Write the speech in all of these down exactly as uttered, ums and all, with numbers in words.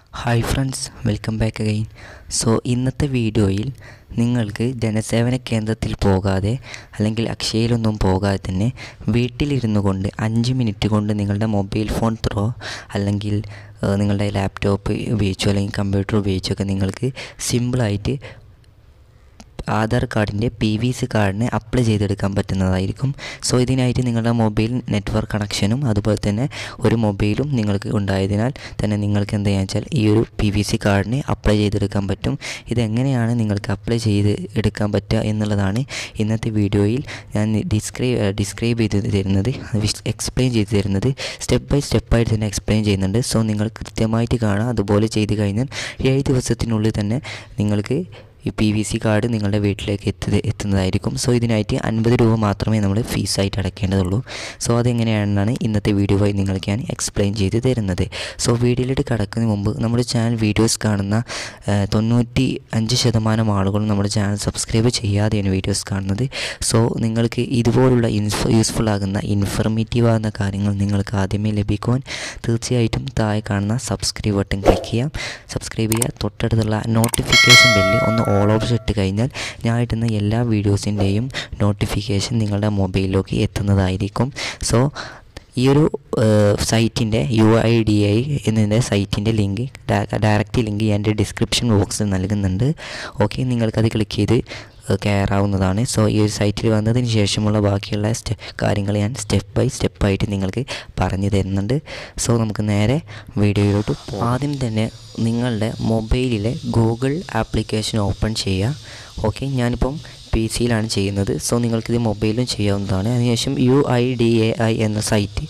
Hi friends, welcome back again. So ഇന്നത്തെ വീഡിയോയിൽ നിങ്ങൾക്ക് ജനസേവന കേന്ദ്രത്തിൽ പോകാതെ അല്ലെങ്കിൽ അക്ഷയയിലൊന്നും പോകാതെ തന്നെ വീട്ടിലിരുന്നു കൊണ്ട് അഞ്ച് മിനിറ്റ് കൊണ്ട് നിങ്ങളുടെ മൊബൈൽ ഫോൺ ത്രോ അല്ലെങ്കിൽ നിങ്ങളുടെ ലാപ്ടോപ്പ് ഉപയോഗിച്ചോ അല്ലെങ്കിൽ കമ്പ്യൂട്ടർ ഉപയോഗിച്ചൊക്കെ നിങ്ങൾക്ക് സിമ്പിളായിട്ട് ആധാർ കാർഡിൻ്റെ പി വി സി കാർഡിന് അപ്ലൈ ചെയ്തെടുക്കാൻ പറ്റുന്നതായിരിക്കും. സോ ഇതിനായിട്ട് നിങ്ങളുടെ മൊബൈൽ നെറ്റ്വർക്ക് കണക്ഷനും അതുപോലെ തന്നെ ഒരു മൊബൈലും നിങ്ങൾക്ക് ഉണ്ടായതിനാൽ തന്നെ നിങ്ങൾക്ക് എന്താ വെച്ചാൽ ഈ ഒരു പി വി സി കാർഡിന് അപ്ലൈ ചെയ്തെടുക്കാൻ പറ്റും. ഇതെങ്ങനെയാണ് നിങ്ങൾക്ക് അപ്ലൈ ചെയ്ത് എടുക്കാൻ പറ്റുക എന്നുള്ളതാണ് ഇന്നത്തെ വീഡിയോയിൽ ഞാൻ ഡിസ്ക്രൈബ് ഡിസ്ക്രൈബ് ചെയ്ത് തരുന്നത്, എക്സ്പ്ലെയിൻ ചെയ്ത് തരുന്നത്. സ്റ്റെപ്പ് ബൈ സ്റ്റെപ്പായിട്ട് തന്നെ എക്സ്പ്ലെയിൻ ചെയ്യുന്നുണ്ട്. സോ നിങ്ങൾ കൃത്യമായിട്ട് കാണാം. അതുപോലെ ചെയ്ത് കഴിഞ്ഞാൽ ഏഴ് ദിവസത്തിനുള്ളിൽ തന്നെ നിങ്ങൾക്ക് ഈ പി വി സി കാർഡ് നിങ്ങളുടെ വീട്ടിലേക്ക് എത്തി എത്തുന്നതായിരിക്കും. സോ ഇതിനായിട്ട് അൻപത് രൂപ മാത്രമേ നമ്മൾ ഫീസായിട്ട് അടയ്ക്കേണ്ടതുള്ളൂ. സോ അതെങ്ങനെയാണെന്നാണ് ഇന്നത്തെ വീഡിയോ വഴി നിങ്ങൾക്ക് ഞാൻ എക്സ്പ്ലെയിൻ ചെയ്ത് തരുന്നത്. സോ വീഡിയോയിലേക്ക് കടക്കുന്നതിന് മുമ്പ് നമ്മുടെ ചാനൽ വീഡിയോസ് കാണുന്ന തൊണ്ണൂറ്റി അഞ്ച് ശതമാനം ആളുകളും നമ്മുടെ ചാനൽ സബ്സ്ക്രൈബ് ചെയ്യാതെയാണ് വീഡിയോസ് കാണുന്നത്. സോ നിങ്ങൾക്ക് ഇതുപോലുള്ള ഇൻഫോ യൂസ്ഫുൾ ആകുന്ന ഇൻഫർമേറ്റീവ് ആകുന്ന കാര്യങ്ങൾ നിങ്ങൾക്ക് ആദ്യമേ ലഭിക്കുവാൻ തീർച്ചയായിട്ടും താഴെ കാണുന്ന സബ്സ്ക്രൈബ് ബട്ടൺ ക്ലിക്ക് ചെയ്യാം. സബ്സ്ക്രൈബ് ചെയ്യുക. തൊട്ടടുത്തുള്ള നോട്ടിഫിക്കേഷൻ ബെല്ല് ഒന്ന് ഓൾ ഓപ്ഷൻ ഇട്ട് കഴിഞ്ഞാൽ ഞാൻ ഇടുന്ന എല്ലാ വീഡിയോസിൻ്റെയും നോട്ടിഫിക്കേഷൻ നിങ്ങളുടെ മൊബൈലിലേക്ക് എത്തുന്നതായിരിക്കും. സോ ഈ ഒരു സൈറ്റിൻ്റെ യു ഐ ഡി ഐ എന്നതിൻ്റെ സൈറ്റിൻ്റെ ലിങ്ക് ഡയറക്റ്റ് ലിങ്ക് എൻ്റെ ഡിസ്ക്രിപ്ഷൻ ബോക്സിൽ നൽകുന്നുണ്ട്. ഓക്കെ, നിങ്ങൾക്കത് ക്ലിക്ക് ചെയ്ത് കയറാവുന്നതാണ്. സോ ഈ ഒരു സൈറ്റിൽ വന്നതിന് ശേഷമുള്ള ബാക്കിയുള്ള സ്റ്റെ കാര്യങ്ങൾ ഞാൻ സ്റ്റെപ്പ് ബൈ സ്റ്റെപ്പായിട്ട് നിങ്ങൾക്ക് പറഞ്ഞു തരുന്നുണ്ട്. സോ നമുക്ക് നേരെ വീഡിയോയിലോട്ട് പോകാം. ആദ്യം തന്നെ നിങ്ങളുടെ മൊബൈലിലെ ഗൂഗിൾ ആപ്ലിക്കേഷൻ ഓപ്പൺ ചെയ്യുക. ഓക്കെ, ഞാനിപ്പം പി സിയിലാണ് ചെയ്യുന്നത്. സോ നിങ്ങൾക്കിത് മൊബൈലിലും ചെയ്യാവുന്നതാണ്. അതിനുശേഷം U I D A I എന്ന സൈറ്റ്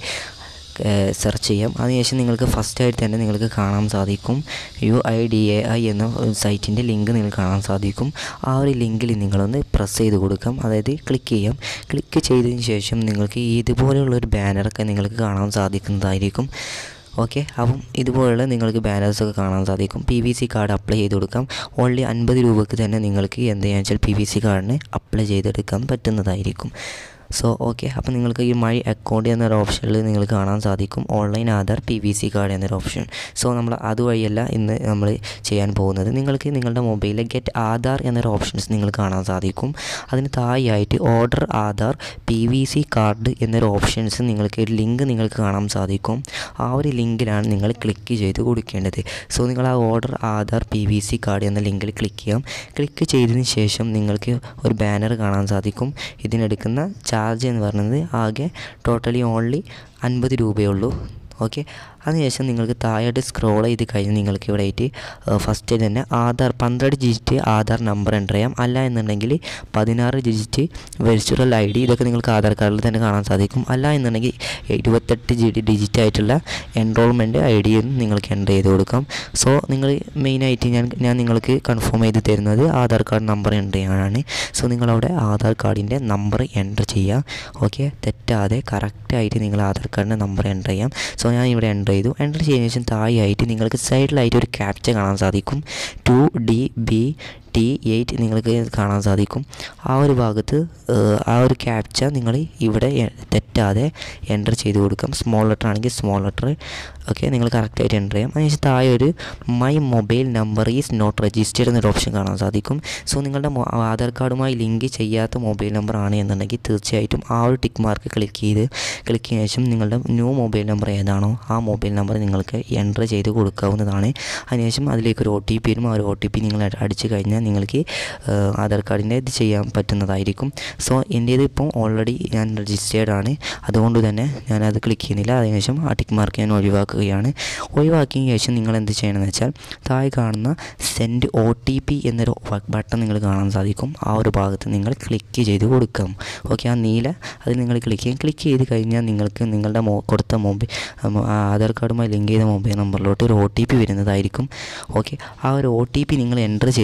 സെർച്ച് ചെയ്യാം. അതിനുശേഷം നിങ്ങൾക്ക് ഫസ്റ്റായിട്ട് തന്നെ നിങ്ങൾക്ക് കാണാൻ സാധിക്കും U I D A I എന്ന സൈറ്റിൻ്റെ ലിങ്ക് നിങ്ങൾക്ക് കാണാൻ സാധിക്കും. ആ ഒരു ലിങ്കിൽ നിങ്ങളൊന്ന് പ്രസ് ചെയ്ത് കൊടുക്കാം, അതായത് ക്ലിക്ക് ചെയ്യാം. ക്ലിക്ക് ചെയ്തതിന് ശേഷം നിങ്ങൾക്ക് ഇതുപോലെയുള്ളൊരു ബാനറൊക്കെ നിങ്ങൾക്ക് കാണാൻ സാധിക്കുന്നതായിരിക്കും. ഓക്കെ, അപ്പം ഇതുപോലുള്ള നിങ്ങൾക്ക് ബാനേഴ്സൊക്കെ കാണാൻ സാധിക്കും. P V C card apply ചെയ്ത് കൊടുക്കാം. ഓൺലി അൻപത് രൂപയ്ക്ക് തന്നെ നിങ്ങൾക്ക് എന്താണെന്ന് വെച്ചാൽ പി വി സി കാർഡിന് അപ്ലൈ ചെയ്തെടുക്കാൻ പറ്റുന്നതായിരിക്കും. സോ ഓക്കെ, അപ്പോൾ നിങ്ങൾക്ക് ഈ മൈ അക്കൗണ്ട് എന്നൊരു ഓപ്ഷനിൽ നിങ്ങൾക്ക് കാണാൻ സാധിക്കും online Aadhaar P V C card എന്നൊരു ഓപ്ഷൻ. സോ നമ്മൾ അതുവഴിയല്ല ഇന്ന് നമ്മൾ ചെയ്യാൻ പോകുന്നത്. നിങ്ങൾക്ക് നിങ്ങളുടെ മൊബൈലിൽ ഗെറ്റ് ആധാർ എന്നൊരു ഓപ്ഷൻസ് നിങ്ങൾക്ക് കാണാൻ സാധിക്കും. അതിന് താഴെയായിട്ട് order Aadhaar P V C card എന്നൊരു ഓപ്ഷൻസ് നിങ്ങൾക്ക് ഒരു ലിങ്ക് നിങ്ങൾക്ക് കാണാൻ സാധിക്കും. ആ ഒരു ലിങ്കിലാണ് നിങ്ങൾ ക്ലിക്ക് ചെയ്ത് കൊടുക്കേണ്ടത്. സോ നിങ്ങൾ ആ order Aadhaar P V C card എന്ന ലിങ്കിൽ ക്ലിക്ക് ചെയ്യാം. ക്ലിക്ക് ചെയ്തതിന് ശേഷം നിങ്ങൾക്ക് ഒരു ബാനർ കാണാൻ സാധിക്കും. ഇതിനെടുക്കുന്ന ചാർജ് എന്ന് പറയുന്നത് ആകെ ടോട്ടലി ഓൺലി അൻപത് രൂപയുള്ളൂ. ഓക്കെ, അതിനുശേഷം നിങ്ങൾക്ക് താഴോട്ട് സ്ക്രോൾ ചെയ്ത് കഴിഞ്ഞ് നിങ്ങൾക്ക് ഇവിടെ ആയിട്ട് ഫസ്റ്റ് തന്നെ ആധാർ പന്ത്രണ്ട് ഡിജിറ്റ് ആധാർ നമ്പർ എൻ്റർ ചെയ്യാം. അല്ല എന്നുണ്ടെങ്കിൽ പതിനാറ് ഡിജിറ്റ് വെർച്വൽ ഐ ഡി, ഇതൊക്കെ നിങ്ങൾക്ക് ആധാർ കാർഡിൽ തന്നെ കാണാൻ സാധിക്കും. അല്ല എന്നുണ്ടെങ്കിൽ ഇരുപത്തെട്ട് ജി ഡി ഡിജിറ്റ് ആയിട്ടുള്ള എൻറോൾമെൻറ്റ് ഐ ഡിയും നിങ്ങൾക്ക് എൻ്റർ ചെയ്ത് കൊടുക്കാം. സോ നിങ്ങൾ മെയിനായിട്ട് ഞാൻ ഞാൻ നിങ്ങൾക്ക് കൺഫേം ചെയ്ത് തരുന്നത് ആധാർ കാർഡ് നമ്പർ എൻ്റർ ചെയ്യാനാണ്. സോ നിങ്ങളവിടെ ആധാർ കാർഡിൻ്റെ നമ്പർ എൻ്റർ ചെയ്യുക. ഓക്കെ, തെറ്റാതെ കറക്റ്റായിട്ട് നിങ്ങൾ ആധാർ കാർഡിൻ്റെ നമ്പർ എൻ്റർ ചെയ്യാം. സോ ഞാൻ ഇവിടെ എൻ്റർ ചെയ്തു. എൻ്റർ ചെയ്തതിന് ശേഷം താഴെയായിട്ട് നിങ്ങൾക്ക് സൈഡിലായിട്ട് ഒരു ക്യാപ്ച കാണാൻ സാധിക്കും. Two D B T eight നിങ്ങൾക്ക് കാണാൻ സാധിക്കും. ആ ഒരു ഭാഗത്ത് ആ ഒരു ക്യാപ്ച നിങ്ങൾ ഇവിടെ തെറ്റാതെ എൻ്റർ ചെയ്ത് കൊടുക്കാം. സ്മോൾ ലെറ്റർ ആണെങ്കിൽ സ്മോൾ ലെറ്റർ ഓക്കെ നിങ്ങൾ കറക്റ്റായിട്ട് എൻ്റർ ചെയ്യാം. അതിനുശേഷം താഴെ ഒരു my mobile number is not registered എന്നൊരു ഓപ്ഷൻ കാണാൻ സാധിക്കും. സോ നിങ്ങളുടെ ആധാർ കാർഡുമായി ലിങ്ക് ചെയ്യാത്ത മൊബൈൽ നമ്പർ ആണ് എന്നുണ്ടെങ്കിൽ തീർച്ചയായിട്ടും ആ ഒരു ടിക്ക് മാർക്ക് ക്ലിക്ക് ചെയ്ത് ക്ലിക്ക് ചെയ്തതിനു ശേഷം നിങ്ങളുടെ ന്യൂ മൊബൈൽ നമ്പർ ഏതാണോ ആ മൊബൈൽ നമ്പർ നിങ്ങൾക്ക് എൻ്റർ ചെയ്ത് കൊടുക്കാവുന്നതാണ്. അതിനുശേഷം അതിലേക്ക് ഒരു ഒ ടി പി വരും. ആ ഒരു ഒ ടി പി നിങ്ങൾ അടിച്ചു കഴിഞ്ഞാൽ നിങ്ങൾക്ക് ആധാർ കാർഡിൻ്റെ ഇത് ചെയ്യാൻ പറ്റുന്നതായിരിക്കും. സോ എൻ്റേത് ഇപ്പം ഓൾറെഡി ഞാൻ രജിസ്റ്റേർഡ് ആണ്, അതുകൊണ്ട് തന്നെ ഞാനത് ക്ലിക്ക് ചെയ്യുന്നില്ല. അതിനുശേഷം ആ ടിക്ക് മാർക്ക് ഞാൻ ഒഴിവാക്കുകയാണ്. ഒഴിവാക്കിയതിന് ശേഷം നിങ്ങൾ എന്ത് ചെയ്യണമെന്ന് വെച്ചാൽ താഴെ കാണുന്ന സെൻഡ് ഒ ടി പി എന്നൊരു ബട്ടൺ നിങ്ങൾ കാണാൻ സാധിക്കും. ആ ഒരു ഭാഗത്ത് നിങ്ങൾ ക്ലിക്ക് ചെയ്ത് കൊടുക്കാം. ഓക്കെ, ആ നീല അത് നിങ്ങൾ ക്ലിക്ക് ചെയ്യും. ക്ലിക്ക് ചെയ്ത് കഴിഞ്ഞാൽ നിങ്ങൾക്ക് നിങ്ങളുടെ മൊ കൊടുത്ത മൊബൈൽ ആധാർ കാർഡുമായി ലിങ്ക് ചെയ്ത മൊബൈൽ നമ്പറിലോട്ട് ഒരു ഒ ടി പി വരുന്നതായിരിക്കും. ഓക്കെ, ആ ഒരു ഒ ടി പി നിങ്ങൾ എൻ്റർ ചെയ്ത് കൊടുക്കുക.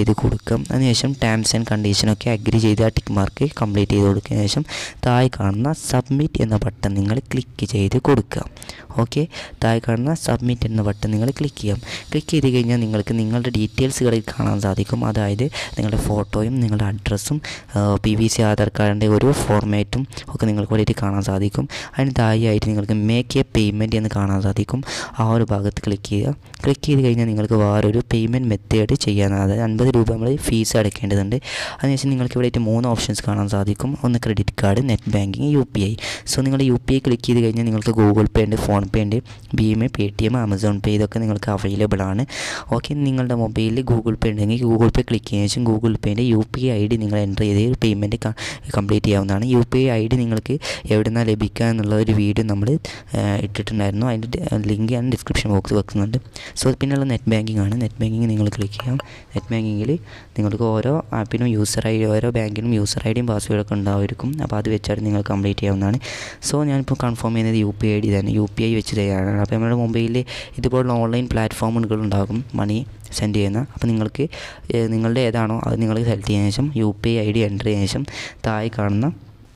കൊടുക്കാം. അതിനുശേഷം ടേംസ് ആൻഡ് കണ്ടീഷനൊക്കെ അഗ്രി ചെയ്ത് ആ ടിക്ക് മാർക്ക് കംപ്ലീറ്റ് ചെയ്ത് കൊടുത്തതിന് ശേഷം താഴെ കാണുന്ന സബ്മിറ്റ് എന്ന ബട്ടൺ നിങ്ങൾ ക്ലിക്ക് ചെയ്ത് കൊടുക്കുക. ഓക്കെ, താഴെ കാണുന്ന സബ്മിറ്റ് എന്ന ബട്ടൺ നിങ്ങൾ ക്ലിക്ക് ചെയ്യാം. ക്ലിക്ക് ചെയ്ത് കഴിഞ്ഞാൽ നിങ്ങൾക്ക് നിങ്ങളുടെ ഡീറ്റെയിൽസുകൾ കാണാൻ സാധിക്കും. അതായത് നിങ്ങളുടെ ഫോട്ടോയും നിങ്ങളുടെ അഡ്രസ്സും പി വി സി ആധാർ കാർഡിൻ്റെ ഒരു ഫോർമാറ്റും ഒക്കെ നിങ്ങൾക്ക് വേണ്ടിയിട്ട് കാണാൻ സാധിക്കും. അതിന് താഴെയായിട്ട് നിങ്ങൾക്ക് മേക്ക് എ പേയ്മെൻറ്റ് എന്ന് കാണാൻ സാധിക്കും. ആ ഒരു ഭാഗത്ത് ക്ലിക്ക് ചെയ്യുക. ക്ലിക്ക് ചെയ്ത് കഴിഞ്ഞാൽ നിങ്ങൾക്ക് വേറൊരു പേയ്മെൻറ്റ് മെത്തേഡ് ചെയ്യാൻ, അതായത് അൻപത് രൂപ നമ്മൾ ഫീസ് അടയ്ക്കേണ്ടതുണ്ട്. അതിനുശേഷം നിങ്ങൾക്ക് ഇവിടെ മൂന്ന് ഓപ്ഷൻസ് കാണാൻ സാധിക്കും. ഒന്ന് credit card, net banking, U P I. So നിങ്ങൾ യു പി ഐ ക്ലിക്ക് ചെയ്ത് കഴിഞ്ഞാൽ നിങ്ങൾക്ക് ഗൂഗിൾ പേ ഉണ്ട്, ഫോൺ പേ ഉണ്ട്, ഭീം, Paytm, Amazon pay ഇതൊക്കെ നിങ്ങൾക്ക് അവൈലബിൾ ആണ്. ഓക്കെ, നിങ്ങളുടെ മൊബൈലിൽ ഗൂഗിൾ പേ ഉണ്ടെങ്കിൽ ഗൂഗിൾ പേ ക്ലിക്ക് ചെയ്തതിന് ശേഷം ഗൂഗിൾ പേൻ്റെ U P I I D നിങ്ങൾ എൻ്റർ ചെയ്ത് പേയ്മെൻറ്റ് കംപ്ലീറ്റ് ചെയ്യാവുന്നതാണ്. U P I I D നിങ്ങൾക്ക് എവിടെ നിന്നാണ് ലഭിക്കുക എന്നുള്ള ഒരു വീഡിയോ നമ്മൾ ഇട്ടിട്ടുണ്ടായിരുന്നു. അതിൻ്റെ ലിങ്ക് ഞാൻ ഡിസ്ക്രിപ്ഷൻ ബോക്സ് വെക്കുന്നുണ്ട്. സോ പിന്നെയുള്ള നെറ്റ് ബാങ്കിങ് ആണ്. നെറ്റ് ബാങ്കിങ് നിങ്ങൾ ക്ലിക്ക് ചെയ്യാം. നെറ്റ് ബാങ്കിങ്ങിൽ നിങ്ങൾക്ക് ഓരോ ആപ്പിനും യൂസർ ഐ ഡി, ഓരോ ബാങ്കിനും യൂസർ ഐ ഡിയും പാസ്വേഡൊക്കെ ഉണ്ടായിരിക്കും. അപ്പോൾ അത് വെച്ചാൽ നിങ്ങൾ കംപ്ലീറ്റ് ചെയ്യാവുന്നതാണ്. സോ ഞാനിപ്പോൾ കൺഫേം ചെയ്യുന്നത് യു പി ഐ ഡി തന്നെ, യു പി ഐ വെച്ച് തയ്യാറാണ്. അപ്പോൾ നമ്മുടെ മൊബൈലിൽ ഇതുപോലുള്ള ഓൺലൈൻ പ്ലാറ്റ്ഫോമുകൾ ഉണ്ടാകും മണി സെൻഡ് ചെയ്യുന്ന. അപ്പോൾ നിങ്ങൾക്ക് നിങ്ങളുടെ ഏതാണോ അത് നിങ്ങൾ സെലക്ട് ചെയ്തതിന് ശേഷം U P I I D enter ചെയ്തതിന് ശേഷം താഴെ കാണുന്ന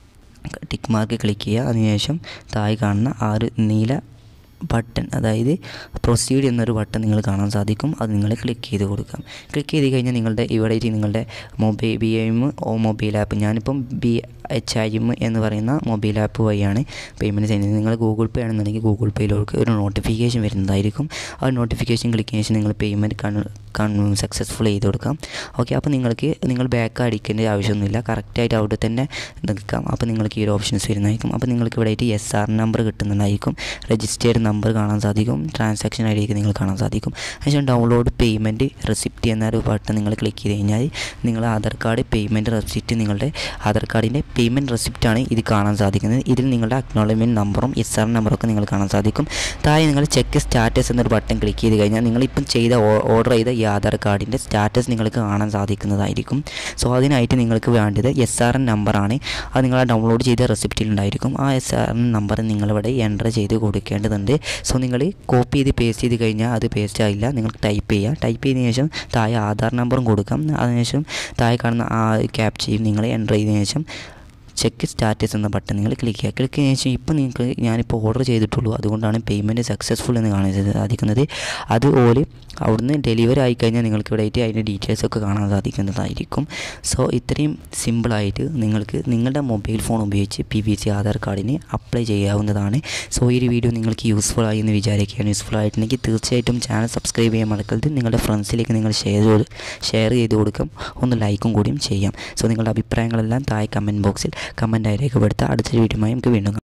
ടിക്ക് മാർക്ക് ക്ലിക്ക് ചെയ്യുക. അതിനുശേഷം താഴെ കാണുന്ന ആ ഒരു നീല ബട്ടൺ, അതായത് പ്രൊസീഡ് എന്നൊരു ബട്ടൺ നിങ്ങൾ കാണാൻ സാധിക്കും. അത് നിങ്ങൾ ക്ലിക്ക് ചെയ്ത് കൊടുക്കാം. ക്ലിക്ക് ചെയ്ത് കഴിഞ്ഞാൽ നിങ്ങളുടെ ഇവിടെ നിങ്ങളുടെ mobile B I M O mobile app, ഞാനിപ്പം ബി എച്ച് ഐ എം എന്ന് പറയുന്ന മൊബൈൽ ആപ്പ് വഴിയാണ് പേയ്മെൻറ്റ് ചെയ്യുന്നത്. നിങ്ങൾ ഗൂഗിൾ പേ ആണെന്നുണ്ടെങ്കിൽ ഗൂഗിൾ പേയിലേക്ക് ഒരു നോട്ടിഫിക്കേഷൻ വരുന്നതായിരിക്കും. ആ നോട്ടിഫിക്കേഷൻ ക്ലിക്ക് ചെയ്ത ശേഷം നിങ്ങൾ പേയ്മെൻറ്റ് കൺ സക്സസ്ഫുൾ ചെയ്ത് കൊടുക്കാം. ഓക്കെ, അപ്പോൾ നിങ്ങൾക്ക് നിങ്ങൾ ബാക്ക് അടിക്കേണ്ട ആവശ്യമൊന്നുമില്ല, കറക്റ്റായിട്ട് അവിടെ തന്നെ നിൽക്കാം. അപ്പോൾ നിങ്ങൾക്ക് ഈ ഒരു ഓപ്ഷൻസ് വരുന്നതായിരിക്കും. അപ്പോൾ നിങ്ങൾക്ക് ഇവിടെ ആയിട്ട് എസ് ആർ നമ്പർ കിട്ടുന്നതായിരിക്കും, രജിസ്റ്റേർഡ് നമ്പർ കാണാൻ സാധിക്കും, ട്രാൻസാക്ഷൻ ഐ ഡിയൊക്കെ നിങ്ങൾ കാണാൻ സാധിക്കും. അതിനുശേഷം ഡൗൺലോഡ് പേയ്മെൻറ്റ് റെസിപ്റ്റ് എന്നൊരു ബട്ടൺ നിങ്ങൾ ക്ലിക്ക് ചെയ്ത് കഴിഞ്ഞാൽ നിങ്ങൾ ആധാർ കാർഡ് പേയ്മെൻറ്റ് റെസിപ്റ്റ്, നിങ്ങളുടെ ആധാർ കാർഡിൻ്റെ പേയ്മെൻറ്റ് റെസിപ്റ്റാണ് ഇത് കാണാൻ സാധിക്കുന്നത്. ഇതിൽ നിങ്ങളുടെ അക്നോളജ്മെൻറ്റ് നമ്പറും എസ് ആർ നമ്പറൊക്കെ നിങ്ങൾ കാണാൻ സാധിക്കും. താഴെ നിങ്ങൾ ചെക്ക് സ്റ്റാറ്റസ് എന്നൊരു ബട്ടൺ ക്ലിക്ക് ചെയ്ത് കഴിഞ്ഞാൽ നിങ്ങളിപ്പം ചെയ്ത ഓർഡർ ചെയ്ത ഈ ആധാർ കാർഡിൻ്റെ സ്റ്റാറ്റസ് നിങ്ങൾക്ക് കാണാൻ സാധിക്കുന്നതായിരിക്കും. സോ അതിനായിട്ട് നിങ്ങൾക്ക് വേണ്ടത് എസ് ആർ എൻ നമ്പറാണ്. അത് നിങ്ങൾ ഡൗൺലോഡ് ചെയ്ത റെസിപ്റ്റിലുണ്ടായിരിക്കും. ആ എസ് ആർ എൻ നമ്പർ നിങ്ങളിവിടെ എൻ്റർ ചെയ്ത് കൊടുക്കേണ്ടതുണ്ട്. സോ നിങ്ങൾ കോപ്പി ചെയ്ത് പേസ്റ്റ് ചെയ്ത് കഴിഞ്ഞാൽ അത് പേസ്റ്റ് ആയില്ല, നിങ്ങൾ ടൈപ്പ് ചെയ്യുക. ടൈപ്പ് ചെയ്തതിന് ശേഷം താഴെ ആധാർ നമ്പറും കൊടുക്കാം. അതിനുശേഷം താഴെ കാണുന്ന ആ ക്യാപ്ചയും നിങ്ങൾ എൻ്റർ ചെയ്തതിന് ശേഷം ചെക്ക് സ്റ്റാറ്റസ് എന്ന ബട്ടൺ നിങ്ങൾ ക്ലിക്ക് ചെയ്യുക. ക്ലിക്ക് ചെയ്തതിന് ശേഷം ഇപ്പോൾ നിങ്ങൾക്ക് ഞാനിപ്പോൾ ഓർഡർ ചെയ്തിട്ടുള്ളൂ, അതുകൊണ്ടാണ് പേയ്മെൻറ്റ് സക്സസ്ഫുൾ എന്ന് കാണാൻ സാധിക്കുന്നത്. അതുപോലെ അവിടുന്ന് ഡെലിവറി ആയിക്കഴിഞ്ഞാൽ നിങ്ങൾക്ക് ഇവിടെ ആയിട്ട് അതിൻ്റെ ഡീറ്റെയിൽസൊക്കെ കാണാൻ സാധിക്കുന്നതായിരിക്കും. സോ ഇത്രയും സിമ്പിളായിട്ട് നിങ്ങൾക്ക് നിങ്ങളുടെ മൊബൈൽ ഫോൺ ഉപയോഗിച്ച് പി വി സി ആധാർ കാർഡിന് അപ്ലൈ ചെയ്യാവുന്നതാണ്. സോ ഈ ഒരു വീഡിയോ നിങ്ങൾക്ക് യൂസ്ഫുൾ ആയി എന്ന് വിചാരിക്കുകയാണ്. യൂസ്ഫുൾ ആയിട്ടുണ്ടെങ്കിൽ തീർച്ചയായിട്ടും ചാനൽ സബ്സ്ക്രൈബ് ചെയ്യാൻ മറക്കരുത്. നിങ്ങളുടെ ഫ്രണ്ട്സിലേക്ക് നിങ്ങൾ ഷെയർ ഷെയർ ചെയ്ത് കൊടുക്കാം, ഒന്ന് ലൈക്കും കൂടിയും ചെയ്യാം. സോ നിങ്ങളുടെ അഭിപ്രായങ്ങളെല്ലാം താഴെ കമൻറ്റ് ബോക്സിൽ കമൻറ്റായി രേഖപ്പെടുത്തുക. അടുത്തൊരു വീഡിയോയുമായി നമുക്ക് വീണ്ടും